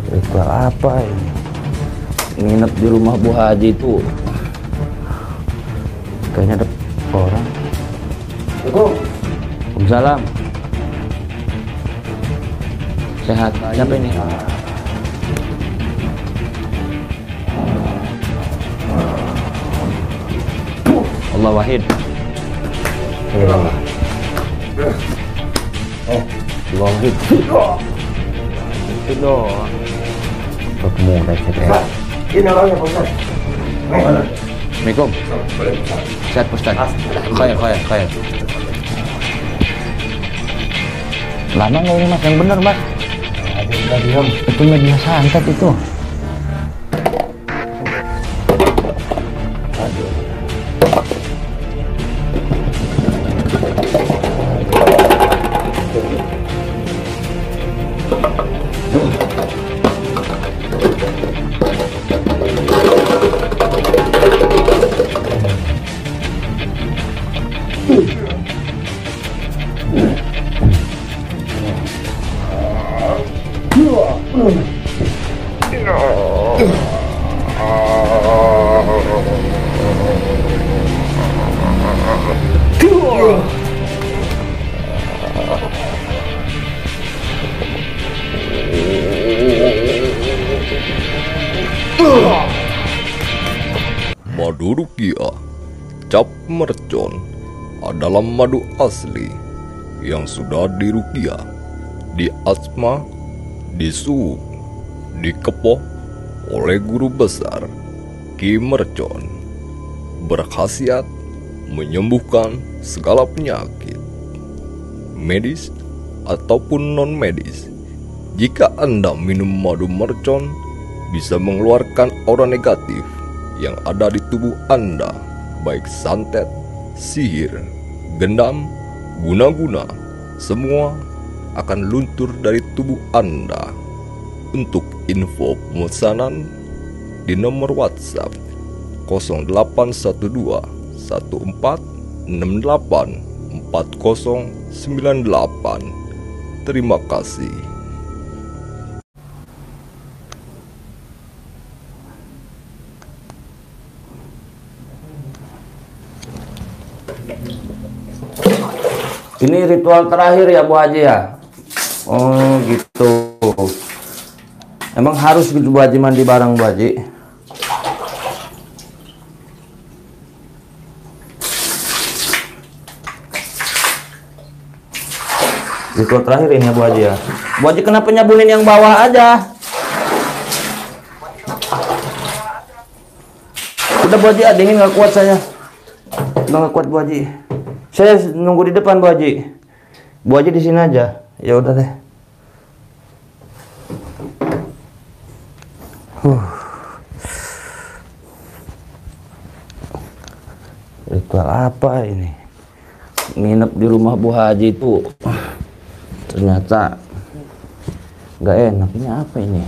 Ritual apa ini? Nginep di rumah Bu Haji itu. Kayaknya ada orang. Waalaikumsalam. Sehat. Siapa ini? Allah Wahid. Allah Wahid. Itu doang. Ketemu saya. Ini orangnya Pak Ustaz. Assalamualaikum. Sehat Pak Ustaz. Khair. Lama nggak ini Mas? Yang benar Mas. Itu media santet itu. Madu ruqyah cap mercon adalah madu asli yang sudah diruqyah, diasma, disuhuk, dikepoh oleh guru besar Ki Mercon, berkhasiat menyembuhkan segala penyakit medis ataupun non medis. Jika Anda minum madu mercon, bisa mengeluarkan aura negatif yang ada di tubuh Anda, baik santet, sihir, gendam, guna-guna, semua akan luntur dari tubuh Anda. Untuk info pemesanan di nomor WhatsApp 0812 1468 4098. Terima kasih. Ini ritual terakhir ya Bu Haji ya? Oh gitu. Emang harus gitu Bu Haji mandi bareng Bu Haji? Ritual terakhir ini ya Bu Haji ya? Bu Haji kenapa nyabunin yang bawah aja? Udah Bu Haji, dingin nggak kuat saya. Udah nggak kuat Bu Haji. Saya nunggu di depan Bu Haji. Bu Haji di sini aja. Ya udah deh. Ritual apa ini? Nginep di rumah Bu Haji itu. Ternyata nggak enak. Ini apa ini?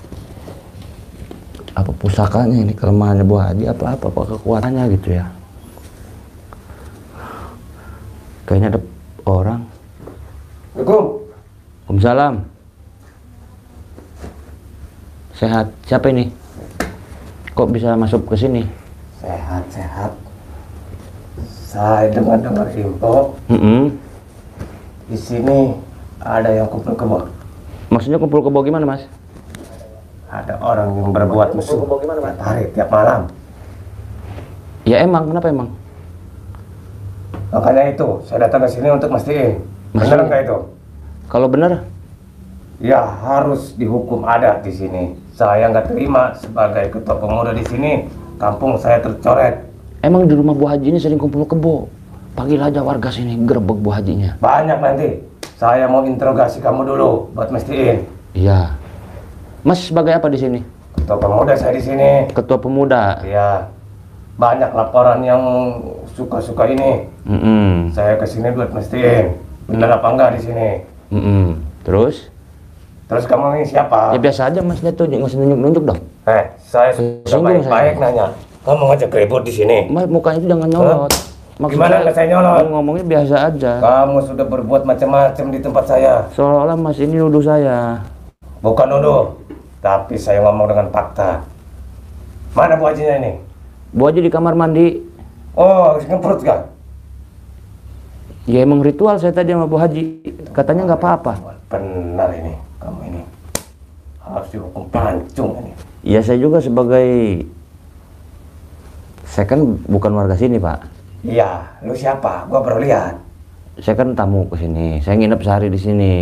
Apa pusakanya ini, kelemahannya Bu Haji? Apa kekuatannya gitu ya? Kayaknya ada orang. Waalaikumsalam. Sehat. Siapa ini? Kok bisa masuk ke sini? Sehat. Saya dengar info. Di sini ada yang kumpul kebo. Maksudnya kumpul kebo gimana Mas? Ada orang yang berbuat mesum tiap hari, tiap malam. Ya emang, kenapa emang? Makanya itu, saya datang ke sini untuk mastiin. Benar nggak itu? Kalau benar? Ya harus dihukum adat di sini. Saya nggak terima sebagai ketua pemuda di sini. Kampung saya tercoret. Emang di rumah Bu Haji ini sering kumpul kebo? Panggil aja warga sini, gerebek Bu Hajinya. Banyak nanti. Saya mau interogasi kamu dulu buat mastiin. Iya. Mas sebagai apa di sini? Ketua pemuda saya di sini. Ketua pemuda. Iya. Banyak laporan yang suka-suka ini. Saya kesini buat mastiin benar apa enggak di sini. Terus Kamu ini siapa? ya biasa aja Mas, dia tuh nggak usah nunjuk dong. Saya sudah baik-baik nanya. Kamu ngajak ribut di sini. Mas mukanya itu jangan nyolot. Gimana nggak saya nyolot? Ngomongnya biasa aja. Kamu sudah berbuat macam-macam di tempat saya. Seolah-olah Mas ini nuduh saya. Bukan nuduh. Tapi saya ngomong dengan fakta. Mana Bu Hajinya ini? Bu Haji di kamar mandi. Oh, ngemprut kan? Ya emang ritual saya tadi sama Bu Haji. Katanya nggak apa-apa. Benar ini, kamu ini. Harus dihukum pancung ini. Ya saya juga sebagai... Saya kan bukan warga sini, Pak. Iya, lu siapa? Gua baru lihat. Saya kan tamu ke sini. Saya nginep sehari di sini.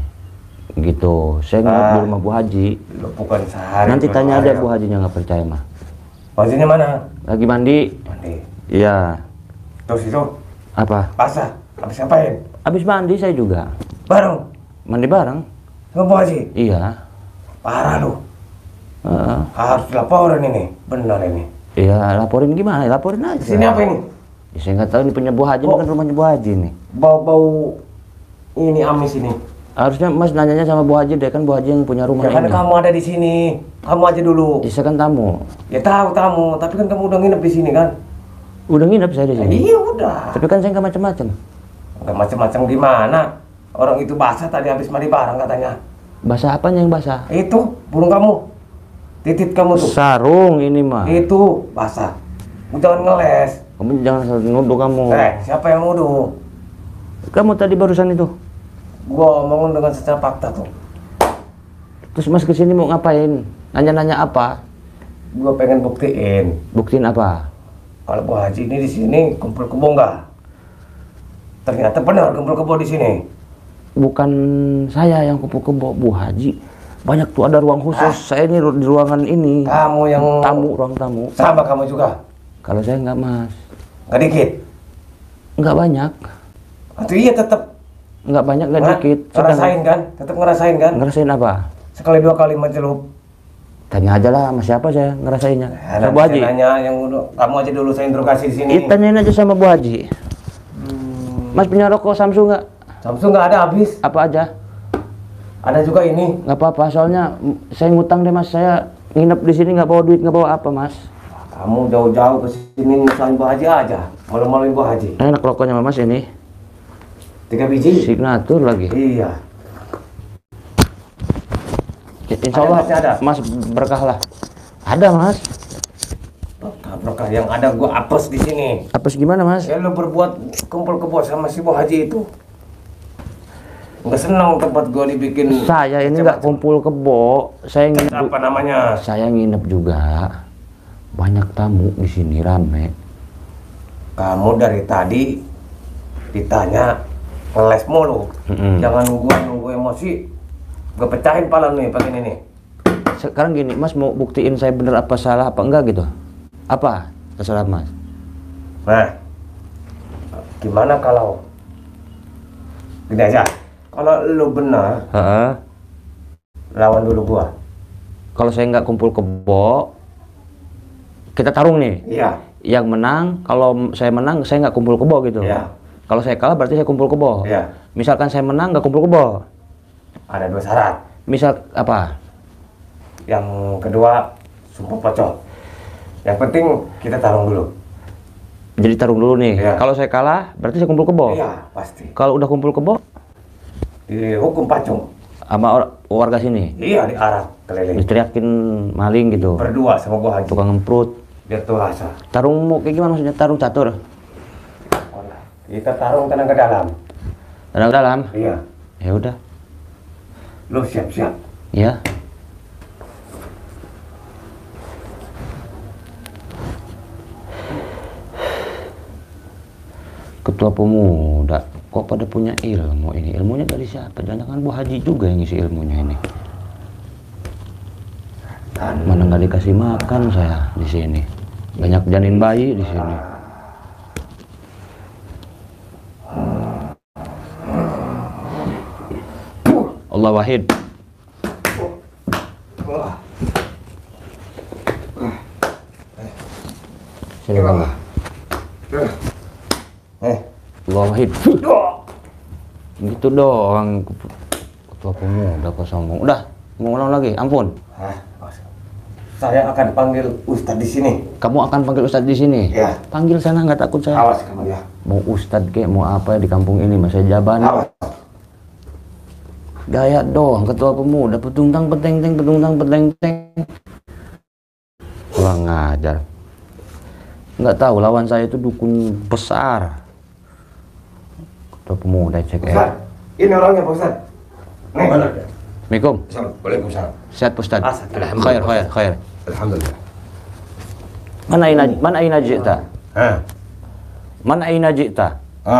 Gitu. Saya nginep di rumah Bu Haji. Lu bukan sehari. Nanti lu tanya sehari. aja Bu Hajinya nggak percaya mah. Bu Hajinya mana? Lagi mandi. Mandi. Iya. Terus itu Apa? basah. Habis ngapain? Habis mandi saya juga. Bareng. Mandi bareng. Sama Bu Haji. Iya. Parah lu. Heeh. Harus dilaporin ini. Benar ini. Iya, laporin gimana? Laporin aja. Sini apa ini? Ya, saya nggak tahu ini punya Bu Haji, ini kan rumahnya Bu Haji nih. Bau-bau ini amis ini. Harusnya Mas nanyanya sama Bu Haji deh, kan Bu Haji yang punya rumah Ya kan ini. kamu ada di sini. Kamu aja dulu. Ya, saya kan tamu. Ya tahu tamu, tapi kan kamu udah nginep di sini kan? Udah nginep saya di sini. Iya udah. Tapi kan saya nggak macam-macam. Enggak macam-macam gimana? Orang itu basah tadi habis mandi bareng katanya. Basah apanya yang basah? Itu burung kamu. Titit kamu tuh. Sarung ini mah. Itu basah. Jangan ngeles. Kamu jangan selalu nuduh kamu. Siapa yang nuduh? Kamu tadi barusan itu. Gua ngomong dengan secara fakta tuh. Terus Mas kesini mau ngapain? Nanya-nanya apa? Gua pengen buktiin Buktiin apa? kalau Bu Haji ini di sini kumpul kebo enggak. Ternyata benar kumpul kebo di sini. Bukan saya yang kumpul kebo, Bu Haji. Banyak tuh ada ruang khusus. Saya ini di ruangan ini. Kamu yang Tamu, ruang tamu. sama kamu juga. Kalau saya nggak, Mas. Nggak dikit. Nggak banyak. Atau iya tetap Nggak banyak, nggak dikit. ngerasain kan? Tetap ngerasain kan? Ngerasain apa? Sekali dua kali mencelup. Tanya aja lah sama siapa saya ngerasainnya. Sama Nanti Bu Haji. saya nanya yang kamu aja dulu saya interogasi di sini. Tanyain aja sama Bu Haji. Mas punya rokok Samsung nggak? Samsung nggak ada habis. Apa aja? Ada juga ini. Nggak apa-apa, soalnya saya ngutang deh Mas. Saya nginep di sini nggak bawa duit, nggak bawa apa Mas. Kamu jauh-jauh ke sini nyusahin Bu Haji aja. Malu-maluin Bu Haji. Enak rokoknya Mas ini. 3 biji. Signatur lagi. Iya. Insya Allah Masnya ada? Mas berkah lah. Ada Mas. Berkah yang ada gua apes di sini. Apes gimana Mas? Ya lu berbuat kumpul kebo sama si Bu Haji itu. Nggak senang tempat gua dibikin. Saya ini nggak kumpul kebo. Saya nginep. Apa namanya? Saya nginep juga. Banyak tamu di sini rame. Kamu dari tadi ditanya ngeles mulu. Jangan gua nunggu emosi. Gua pecahin pala nih pakai ini nih. Sekarang gini, Mas mau buktiin saya bener apa salah apa enggak gitu? Apa? Terserah Mas. Nah, gimana kalau gini aja? Kalau lu benar, Heeh. lawan dulu gua. Kalau saya nggak kumpul kebo, kita tarung nih. Iya. Yang menang, kalau saya menang, saya nggak kumpul kebo gitu. Iya. Kalau saya kalah berarti saya kumpul kebo. Iya. Misalkan saya menang nggak kumpul kebo. Ada 2 syarat. Misal apa? Yang kedua, sumpah pocong. Yang penting kita tarung dulu. Jadi tarung dulu nih. Iya. Kalau saya kalah berarti saya kumpul kebo. Iya, pasti. Kalau udah kumpul kebo Dihukum pacung. sama warga sini, Iya, diarak keliling. diteriakin maling gitu. Berdua sama Bu Haji. Tukang ngemprut. Biar tuh rasa. Tarung mau kayak gimana maksudnya? Tarung catur. Kita tarung tenang ke dalam. Tarung dalam. Iya. Ya udah. Lu siap-siap. Ya. Ketua pemuda, kok pada punya ilmu ini? Ilmunya dari siapa? Jangan-jangan Bu Haji juga yang ngisi ilmunya ini. Mana nggak dikasih makan saya di sini. Banyak janin bayi di sini. Allah wahid. Sini kamu. Allah wahid. Gitu doang. Ketua pemuda kok sombong. Udah, mau ulang lagi. Ampun. Saya akan panggil Ustadz di sini. Kamu akan panggil Ustadz di sini? Ya. Panggil sana, nggak takut saya. Awas kamu ya. Mau Ustadz kek, mau apa di kampung ini, mas saya jabani. Awas. Gaya doang ketua pemuda, petungtang peteng-teng, petungtang peteng-teng. Kurang ngajar. Nggak tahu lawan saya itu dukun besar. Ketua pemuda cek Ustaz, ini orangnya Pak Ustaz. Nih. Mana? Assalamualaikum. Waalaikumsalam. Sehat Pak Ustaz. Alhamdulillah. Khair. Alhamdulillah. Man aina ji'ta? Hah? Man aina ji'ta?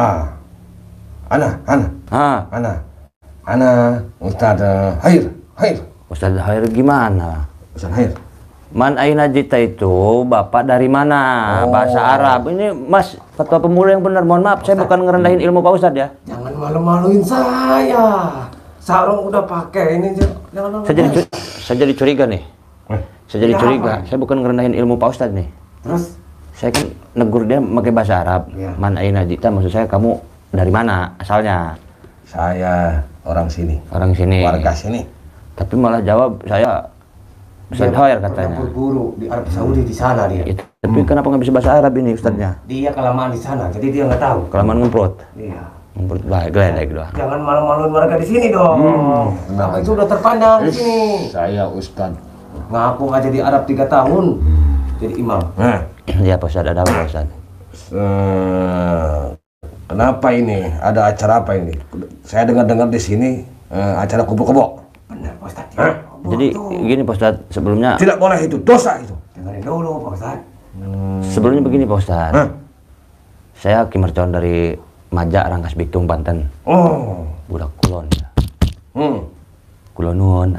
Ana Ustaz Khair. Ustaz Khair gimana? Ustaz Khair. Man aina ji'ta itu Bapak dari mana? Bahasa Arab. Ini Mas, ketua pemuda yang benar. Mohon maaf, saya bukan ngerendahin ilmu Pak Ustaz ya. Jangan malu-maluin saya. Sarung udah pakai ini. Jangan Saya jadi curiga nih. Saya jadi Ya, curiga. apa? Saya bukan ngerendahin ilmu Pak Ustaz nih. Terus? Saya kan negur dia pakai bahasa Arab. Ya. Man aina ji'ta, maksud saya kamu dari mana asalnya? Saya orang sini. Orang sini. Warga sini. Tapi malah jawab saya Ustaz Khair katanya. Berburu di Arab Saudi di sana dia. Tapi kenapa nggak bisa bahasa Arab ini Ustaznya? Dia kelamaan di sana, jadi dia nggak tahu. Kelamaan ngemprot. Iya. Ngemprot baik, geledek doang. Jangan malu-maluin mereka di sini dong. Nama itu udah terpandang di sini. Saya Ustaz. Ngaku nggak jadi Arab 3 tahun, jadi imam. Nah, Ya Pak Ustaz, ada apa Pak Ustaz? kenapa ini? Ada acara apa ini? Saya dengar-dengar di sini acara kumpul kebo. Benar Pak Ustaz. Hah? Jadi gini Pak Ustaz, sebelumnya Tidak boleh itu, dosa itu. Dengerin dulu Pak Ustaz. sebelumnya begini Pak Ustaz. Hah? Saya Ki Mercon dari Majak, Rangkas Bitung, Banten. Oh. Budak kulon ya. Hmm. Kulonun.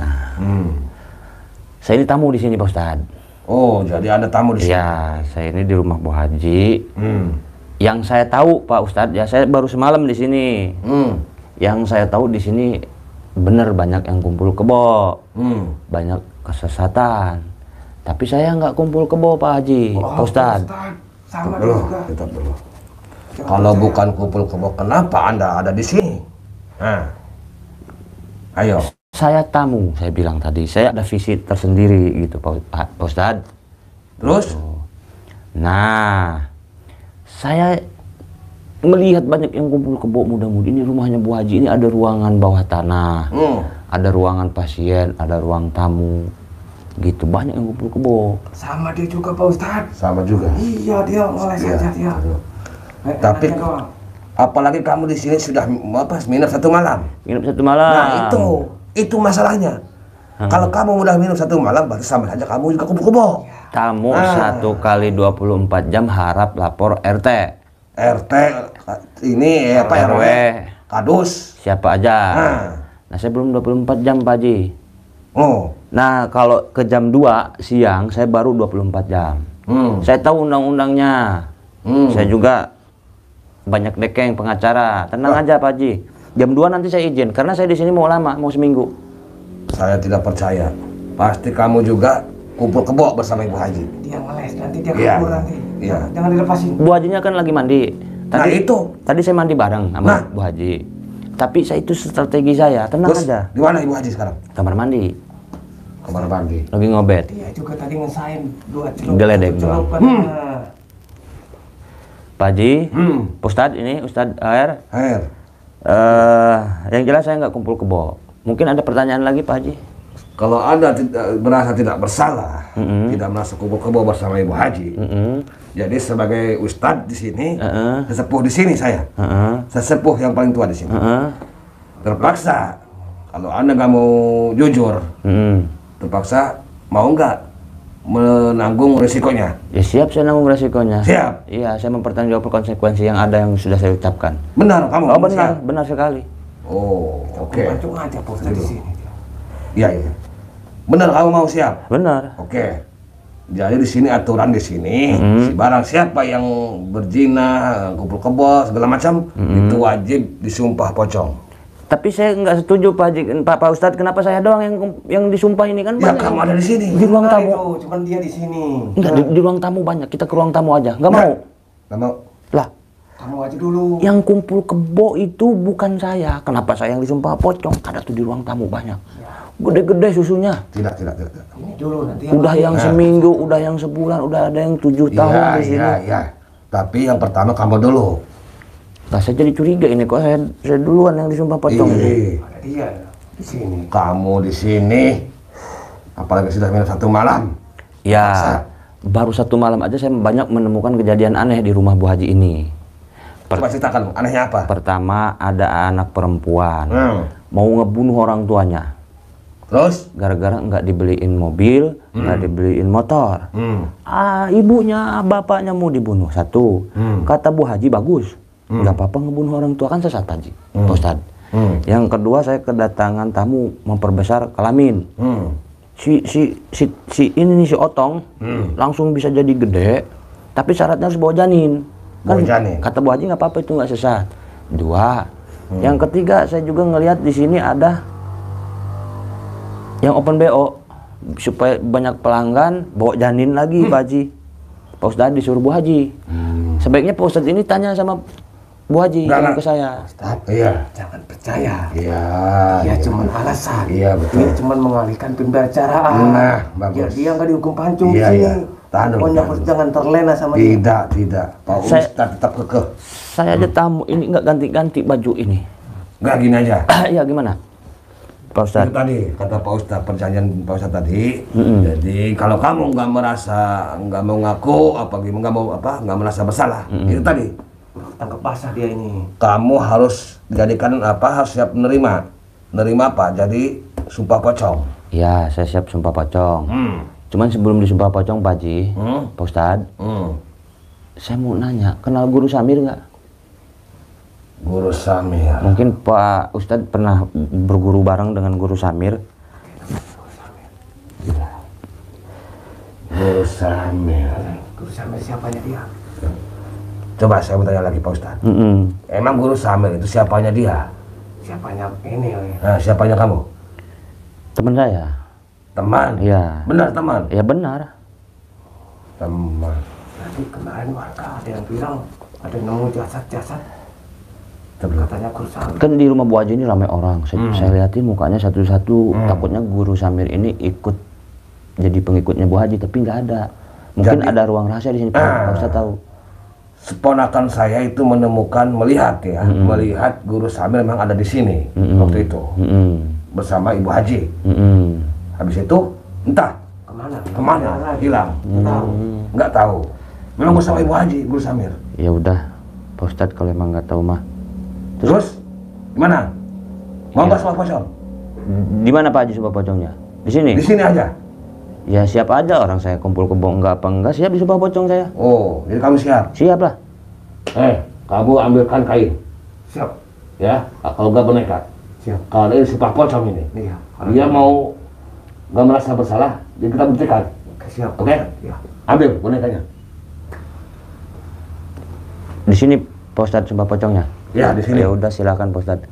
Saya ini tamu di sini Pak Ustaz. Oh, jadi ada tamu di sini. Iya, saya ini di rumah Bu Haji. Hmm. Yang saya tahu Pak Ustadz, ya saya baru semalam di sini. Yang saya tahu di sini benar banyak yang kumpul kebo, banyak kesesatan. Tapi saya nggak kumpul kebo Pak Haji, Pak Ustadz. Sama dia Dulu, juga. kita dulu. Kalau bukan kumpul kebo, kenapa Anda ada di sini? Nah. Ayo. Saya tamu, saya bilang tadi. Saya ada visi tersendiri gitu Pak Ustadz. Terus? Nah, saya melihat banyak yang kumpul kebo muda-mudi. Ini rumahnya Bu Haji, ini ada ruangan bawah tanah. Ada ruangan pasien, ada ruang tamu. Gitu, banyak yang kumpul kebo. Sama dia juga Pak Ustadz. Sama juga. Iya, dia ngeles aja dia. Tapi Enaknya doang. apalagi kamu di sini sudah minum 1 malam. Nginep 1 malam. Nah, itu masalahnya. Kalau kamu udah minum 1 malam, berarti sama saja kamu juga kumpul kebo. Tamu 1 kali 24 jam harap lapor RT. RT ini apa RW. RW? Kadus. Siapa aja. Nah, saya belum 24 jam Pak Haji. Oh. Nah, kalau ke jam 2 siang saya baru 24 jam. Saya tahu undang-undangnya. Saya juga banyak dekeng pengacara. Tenang aja Pak Haji. Jam 2 nanti saya izin karena saya di sini mau lama, mau seminggu. Saya tidak percaya. Pasti kamu juga kumpul kebo bersama Ibu Haji. Dia ngeles, nanti dia Iya. kabur nanti. Iya. Jangan dilepasin. Bu Hajinya kan lagi mandi. Nah, itu. Tadi saya mandi bareng sama Nah. Bu Haji. Tapi saya itu strategi saya. Tenang Terus aja. di mana Ibu Haji sekarang? Kamar mandi. Kamar mandi. Lagi ngobet. Dia juga tadi ngesain 2 celup. Geledek satu celup doang. katanya. Pak Haji, Ustadz ini Ustadz Air. Air. Yang jelas saya nggak kumpul kebo. Mungkin ada pertanyaan lagi Pak Haji? Kalau Anda merasa tidak bersalah, tidak merasa kumpul kebo bersama Ibu Haji, jadi sebagai ustadz di sini, sesepuh di sini saya, sesepuh yang paling tua di sini, terpaksa kalau Anda nggak mau jujur, terpaksa mau nggak menanggung risikonya? Ya siap, saya nanggung resikonya. Siap. Iya, saya mempertanggungjawabkan konsekuensi yang ada yang sudah saya ucapkan. Benar kamu? Oh kamu benar, siap? benar sekali. Oh, oke. Pancung aja Pak Ustadz di sini. Iya, iya. Benar kamu mau siap? Benar. Oke. Jadi di sini aturan di sini, si barang siapa yang berzina, kumpul kebo segala macam, itu wajib disumpah pocong. Tapi saya nggak setuju Pak Haji, Pak Ustadz. Kenapa saya doang yang disumpah ini kan? Ya banyak. kamu ada di sini. Di ruang Nah, tamu. itu, cuman dia di sini. Enggak, di ruang tamu banyak. Kita ke ruang tamu aja. Nggak mau. Nggak mau. Lah, Kamu aja dulu. yang kumpul kebo itu bukan saya. Kenapa saya yang disumpah pocong? Ada tuh di ruang tamu banyak. Gede-gede susunya. Tidak. Ini dulu nanti. Udah yang seminggu, udah yang sebulan, udah ada yang 7 tahun Iya, di sini. iya. Tapi yang pertama kamu dulu. Nah, saya jadi curiga ini kok saya duluan yang disumpah pocong ini. Iya. Ada dia. Di sini. Kamu di sini, apalagi sudah minum 1 malam. Ya, Masa? baru 1 malam aja saya banyak menemukan kejadian aneh di rumah Bu Haji ini. Coba ceritakan, anehnya apa? Pertama, ada anak perempuan mau ngebunuh orang tuanya. Terus? Gara-gara nggak dibeliin mobil, nggak dibeliin motor. Ibunya, bapaknya mau dibunuh. 1. Kata Bu Haji, bagus. Nggak apa-apa ngebunuh orang tua, kan sesat Haji, Pak Ustadz. Yang kedua, saya kedatangan tamu memperbesar kelamin. Si Otong langsung bisa jadi gede, tapi syaratnya harus bawa janin. Kan kata Bu Haji nggak apa-apa, itu nggak sesat. 2. Yang ketiga, saya juga ngelihat di sini ada yang open BO supaya banyak pelanggan bawa janin lagi, Pak Haji. Pak Ustadz disuruh Bu Haji. Sebaiknya Pak Ustadz ini tanya sama Bu Haji, jangan ke saya. Ustadz, Iya. jangan percaya. Iya. Dia cuma alasan. Iya, betul. Dia cuma mengalihkan pembicaraan. Nah, bagus. Biar dia nggak dihukum pancung Iya, sini. iya. Tahan dulu, Pokoknya tahan dulu. jangan terlena sama dia. Tidak. Pak Saya- Ustadz tetap kekeh. Saya aja tamu ini nggak ganti-ganti baju ini. Nggak gini aja. Ya gimana, Pak Itu Ustadz? tadi kata Pak Ustadz, perjanjian Pak Ustadz tadi. Jadi kalau kamu nggak merasa, nggak mau ngaku, nggak merasa bersalah, itu tadi Tangkap basah dia ini. kamu harus dijadikan harus siap menerima. Menerima apa? Jadi sumpah pocong. Ya, saya siap sumpah pocong. Cuman sebelum disumpah pocong, Pak Haji, Pak Ustadz, saya mau nanya, kenal Guru Samir nggak? Guru Samir. Mungkin Pak Ustadz pernah berguru bareng dengan Guru Samir. Guru Samir. Guru Samir siapanya dia? Coba saya mau tanya lagi Pak Ustadz. Emang Guru Samir itu siapanya dia? Siapanya ini? Nah, siapanya kamu? Teman saya. Teman? Iya. Benar teman? Ya benar. Teman. Tadi kemarin warga ada yang bilang ada yang nemu jasad-jasad. Coba. Katanya Guru Samir. Kan di rumah Bu Haji ini ramai orang. Saya liatin mukanya satu-satu. Takutnya Guru Samir ini ikut jadi pengikutnya Bu Haji, tapi nggak ada. Mungkin Jadi- ada ruang rahasia di sini, Pak Ustadz tahu. Seponakan saya itu melihat melihat Guru Samir memang ada di sini waktu itu bersama Ibu Haji. Habis itu entah kemana hilang, nggak tahu. Memang bersama Ibu Haji Guru Samir. Ya udah, Pak Ustadz kalau emang nggak tahu mah. Terus gimana? Mau nggak sumpah pocong? Di mana Pak Haji sumpah pocongnya? Di sini? Di sini aja. Ya siap aja, orang saya kumpul kebo enggak apa enggak siap disumpah pocong saya. Oh, jadi kamu siap? Siap lah. Kamu ambilkan kain. Siap. Ya, kalau nggak boneka. Siap. Kalau ini sumpah pocong ini, Iya. dia mau nggak merasa bersalah, jadi kita buktikan. Siap. Oke? Iya. Ambil bonekanya. Di sini Pak Ustadz sumpah pocongnya. Ya, di sini. Ya udah silakan Pak Ustadz.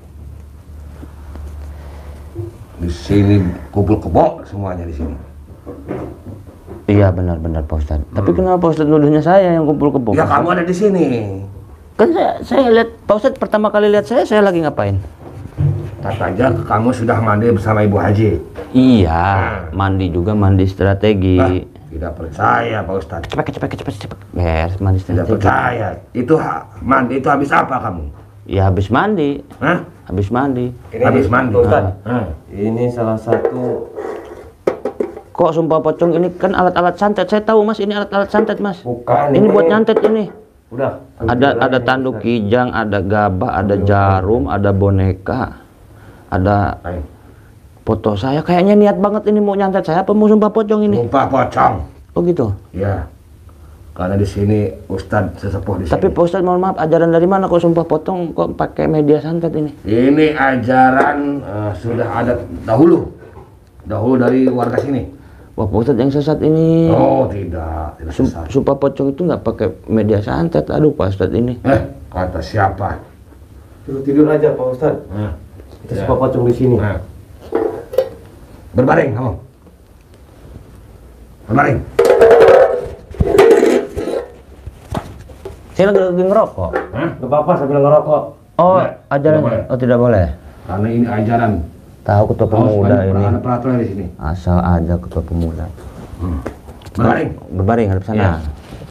Di sini kumpul kebo semuanya di sini. Iya benar-benar Pak Ustadz. Tapi kenapa Pak Ustadz nuduhnya saya yang kumpul kebo? Ya kamu ada di sini. Kan saya lihat Pak Ustadz pertama kali lihat saya lagi ngapain? Katanya kamu sudah mandi bersama Ibu Haji. Iya, mandi juga mandi strategi. Tidak percaya Pak Ustadz. Cepet. Yes, mandi Tidak strategi. percaya. Itu mandi itu habis apa kamu? Ya habis mandi. Hah? Habis mandi. Habis mandi. Ustaz. Ah. Ini salah satu. Kok sumpah pocong ini kan alat-alat santet. Saya tahu Mas, ini alat-alat santet Mas. Bukan, Ini ini. buat nyantet ini. Udah. Ada tanduk kijang, ada gabah, ada jarum, ada boneka, ada Ayo. foto saya. Kayaknya niat banget ini mau nyantet saya apa mau sumpah pocong ini? Sumpah pocong. Oh gitu. Ya. Karena di sini Ustadz sesepuh di sini. Tapi Pak Ustadz mohon maaf, ajaran dari mana kok sumpah pocong kok pakai media santet ini? Ini ajaran sudah ada dahulu dari warga sini. Wah Pak Ustadz yang sesat ini. Oh tidak sesat. Sumpah pocong itu nggak pakai media santet. Aduh Pak Ustadz ini. Kata siapa? Tidur aja Pak Ustad. Kita suka pocong di sini. Berbaring kamu. Berbaring. Saya lagi ngerokok. Gak apa-apa sambil ngerokok. Oh, Tidak, ajaran. tidak boleh. Oh, tidak boleh. Karena ini ajaran. Tahu ketua pemuda ini. Ada peraturan di sini. Asal aja ketua pemuda. Berbaring. Berbaring hadap sana. Iya.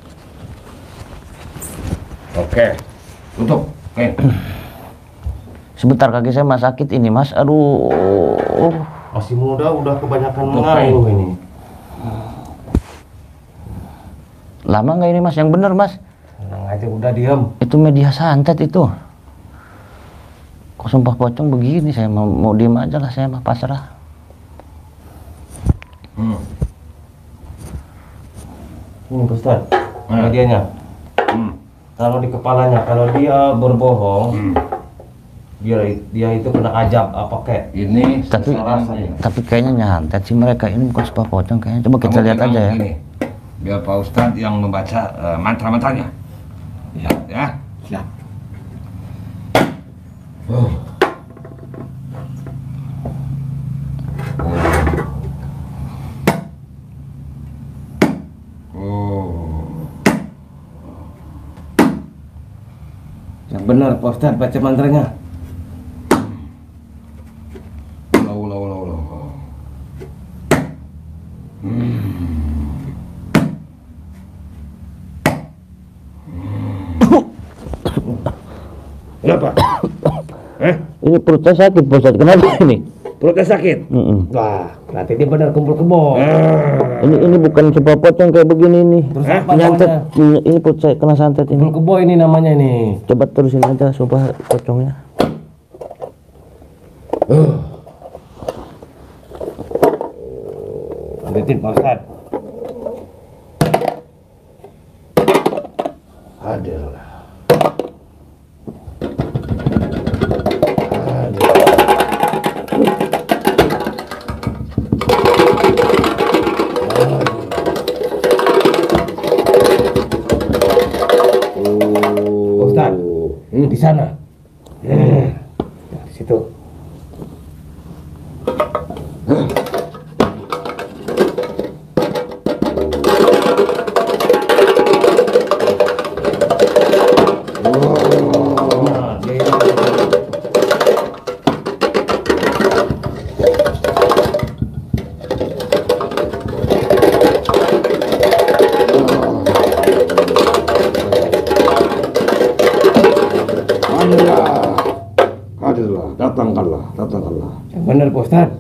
Oke. Tutup. Oke. Sebentar kaki saya mas sakit ini mas. Aduh. Oh, Masih muda udah kebanyakan mengayuh ini. lama nggak ini Mas? Yang bener Mas. Tenang aja, udah diam. Itu media santet itu. Kok sumpah pocong begini, saya mau diem aja lah, saya mah pasrah. Ini Ustaz, medianya. Kalau di kepalanya, kalau dia berbohong, dia itu kena ajab apa kek? Ini Tapi kayaknya nyantet sih mereka ini, bukan sumpah pocong kayaknya. Coba kita lihat aja ya. Ini, biar Pak Ustadz yang membaca mantra-mantranya. Ya, ya. Siap. Yang benar Pak Ustaz baca mantranya. Kenapa? Ini perut saya sakit, Pak Ustadz. Kenapa ini? Perutnya sakit? Wah, berarti dia benar kumpul kebo. Ini bukan sumpah pocong kayak begini nih. Terus apa Nyantet. namanya? Ini perut saya kena santet ini. Kumpul kebo ini namanya ini. Coba terusin aja sumpah pocongnya. Lanjutin Pak Ustaz. Hadirlah. Ustaz, di sana. Di situ. Hadirlah, datangkanlah. Yang benar Pak Ustaz.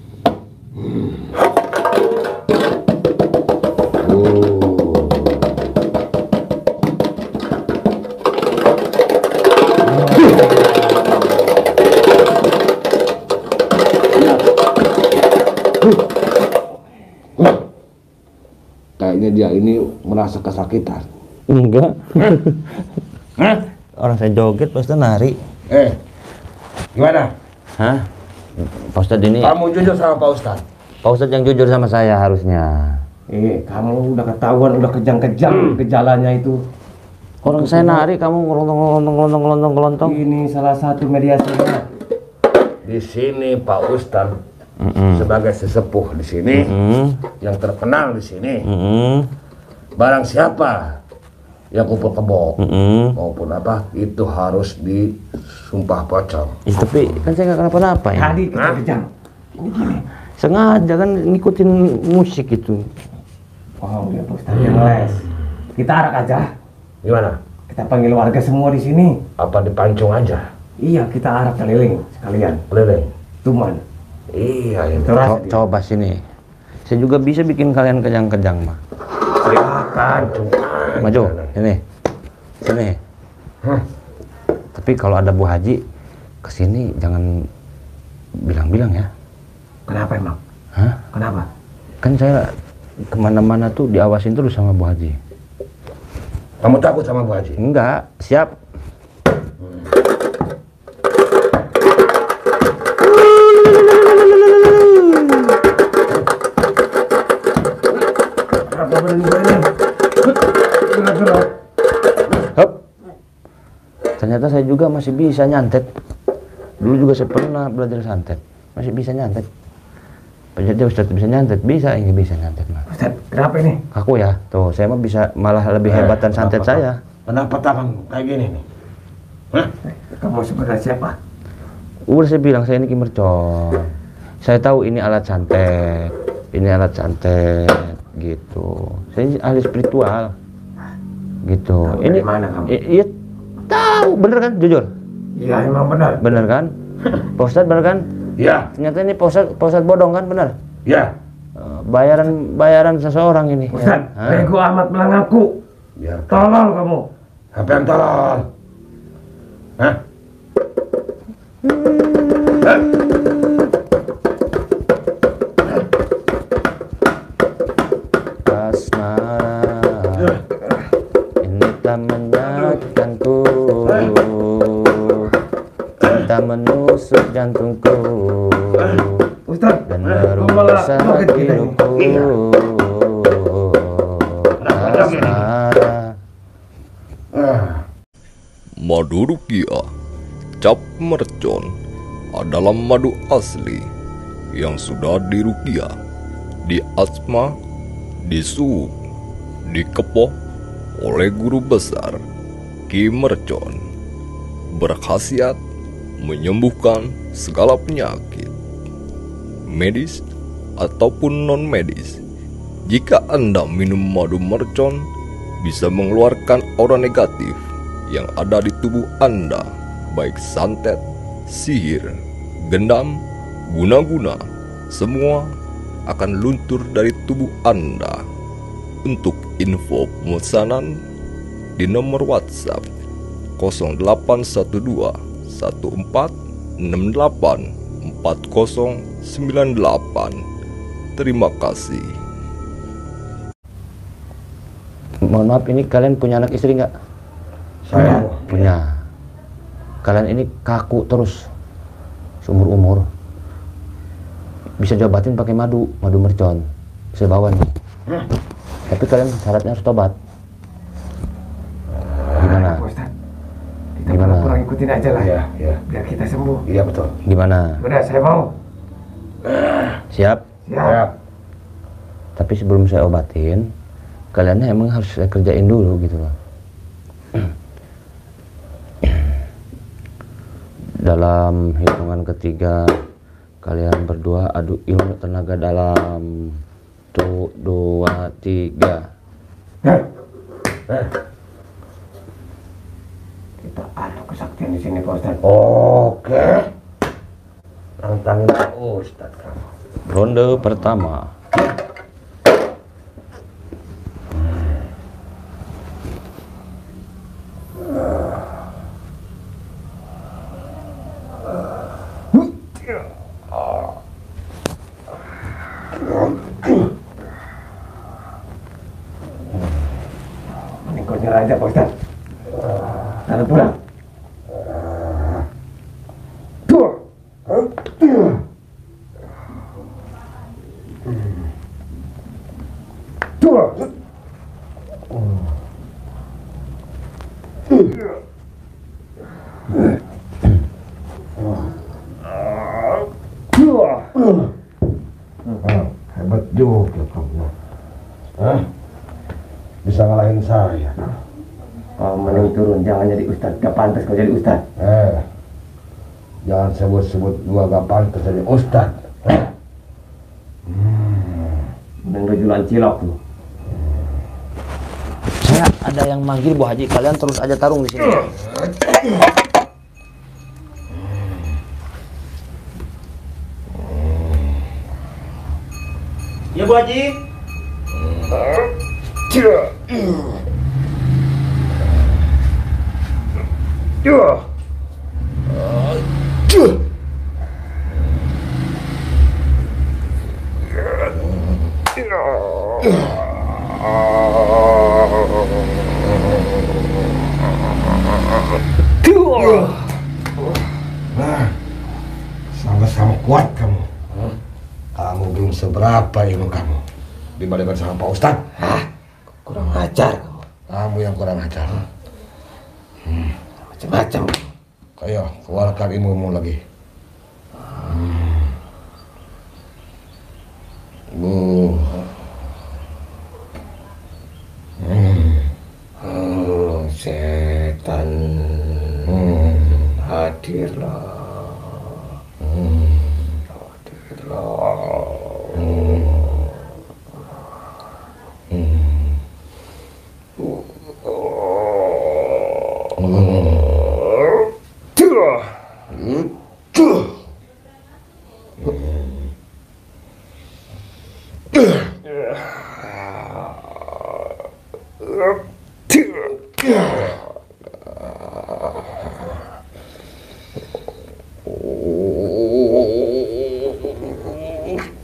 Kayaknya dia ini merasa kesakitan. Enggak. Orang saya joget, Pak Ustadz nari. Gimana? Hah? Pak Ustadz ini, Kamu jujur sama Pak Ustadz. Pak Ustadz yang jujur sama saya harusnya. Kamu udah ketahuan, udah kejang-kejang gejalanya itu. Orang saya nari, kamu ngelontong. Ini salah satu mediasinya. Di sini Pak Ustadz sebagai sesepuh di sini, yang terkenal di sini, barang siapa yang kumpul kebo maupun apa itu harus disumpah pocong. Tapi kan saya nggak kenapa-napa ya. Tadi kejang. Ini gini. Sengaja kan ngikutin musik itu. Oh, ya Pak Ustadz yang les. Kita arak aja. Gimana? Kita panggil warga semua di sini. Apa dipancung aja? Iya, kita arak keliling sekalian. Keliling. Tuman. Iya, ini. Coba sini. Saya juga bisa bikin kalian kejang-kejang mah. Silakan, Maju, sini. Tapi kalau ada Bu Haji kesini jangan bilang-bilang ya. Kenapa emang? Hah? Kenapa? Kan saya kemana-mana tuh diawasin terus sama Bu Haji. Kamu takut sama Bu Haji? Enggak, siap. Hop. Ternyata saya juga masih bisa nyantet. Dulu juga saya pernah belajar santet. Masih bisa nyantet. Jadi Ustaz bisa nyantet, ini bisa nyantet mah. Ustaz, kenapa ini? Aku ya, tuh saya mah bisa malah lebih hebatan santet saya. Kenapa tangan kayak gini nih? Hah? Kamu sebenarnya siapa? Udah saya bilang saya ini Ki Mercon. Saya tahu ini alat santet, gitu. Saya ini ahli spiritual, gitu. Tahu Ini dari mana kamu? Iya tahu, bener kan? Jujur. Iya, emang benar. Bener kan? Pak Ustadz bener kan? Ya, Ternyata ini Pak Ustadz bodong kan, benar? ya. Bayaran seseorang ini. Ustaz, Ya. bego amat melangakku. Biar Tolol kamu. apa yang tolol? Hah? Asmara, ini tak menyakitkanku, cinta menusuk jantungku Ustaz, dan kamu malah merusak joget kita ini. hidupku. Asmara. Madu rukiah cap mercon adalah madu asli yang sudah dirukiah, diasma, disup, dikepoh oleh guru besar Ki Mercon. Berkhasiat menyembuhkan segala penyakit, medis ataupun non-medis. Jika Anda minum madu mercon, bisa mengeluarkan aura negatif yang ada di tubuh Anda, baik santet, sihir, gendam, guna-guna, semua akan luntur dari tubuh Anda. Untuk info pemesanan di nomor WhatsApp 0812 1468 4098. Terima kasih. Mohon maaf, ini kalian punya anak istri nggak? Saya Punya. Kalian ini kaku terus seumur umur. Bisa diobatin pakai madu mercon. Saya bawa nih. Tapi kalian syaratnya harus tobat. Gimana? Ustaz, kita Gimana? kurang ikutin aja lah. Iya, iya. Biar kita sembuh. Iya betul. Gimana? Udah, saya mau. Siap? Siap. Tapi sebelum saya obatin, kalian emang harus saya kerjain dulu gitu loh. Dalam hitungan ketiga, kalian berdua adu ilmu tenaga dalam. 1, 2, 3. Kita adu kesaktian di sini, Pak Ustaz. Oke. Tantangin Pak Ustadz kamu. Ronde pertama. Mending kau nyerah aja, Pak Ustaz. Taruh pulang. Hebat juga kamu. Hah? Bisa ngalahin saya. Kau mending turun, jangan jadi Ustaz. Gak pantas kau jadi Ustaz. Jangan sebut-sebut gua gak pantas jadi ustadz. Mending berjualan cilok tuh. Saya ada yang manggil Bu Haji, kalian terus aja tarung di sini. Ya Bu Haji. Sama-sama kuat kamu. Kamu belum seberapa ilmu kamu dibandingkan sama Pak Ustadz. Kurang ajar kamu. Kamu yang kurang ajar. Macam-macam. Ayo, keluarkan ilmumu lagi. Setan hadirlah.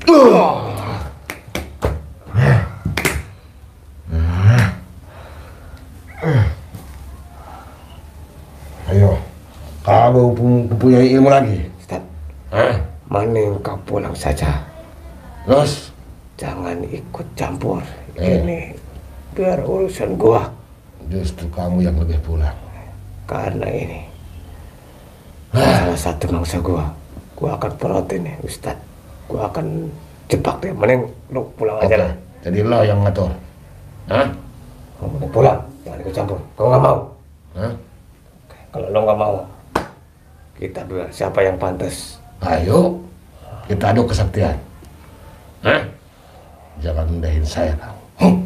Ayo, kamu mempunyai ilmu lagi. Ustaz, mending kau pulang saja. Terus? Jangan ikut campur. Ini biar urusan gua. Justru kamu yang lebih pulang. Karena ini salah satu mangsa gua akan perotin nih Ustaz. Gua akan jebak dia. Mending lu pulang aja lah. Jadi lo yang ngatur. Hah? Mending pulang, jangan ikut campur. Kau nggak mau? Hah? Kalau lo nggak mau, kita duel siapa yang pantas. Ayo, kita adu kesaktian. Hah? Jangan mendahin saya kamu.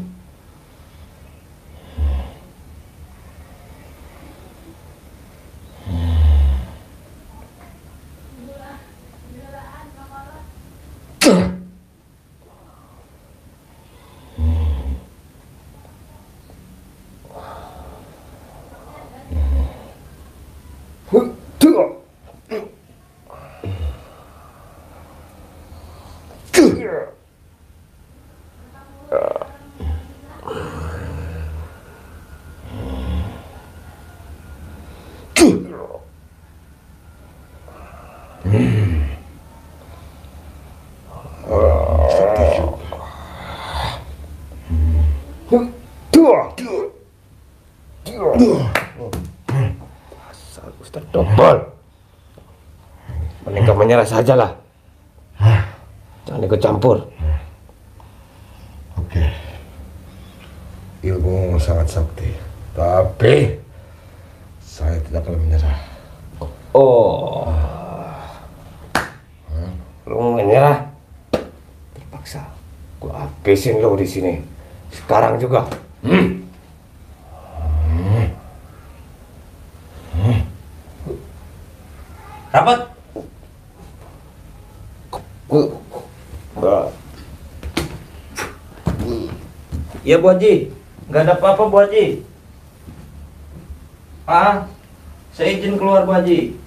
Ustaz Dobol, mending kau menyerah sajalah. Jangan ikut campur. Oke. Ilmu sangat sakti, tapi saya tidak akan menyerah. Oh, lu menyerah? Terpaksa. Gua habisin lo di sini. Sekarang juga. Rapat. Ya Bu Haji, nggak ada apa-apa Bu Haji. Saya izin keluar Bu Haji.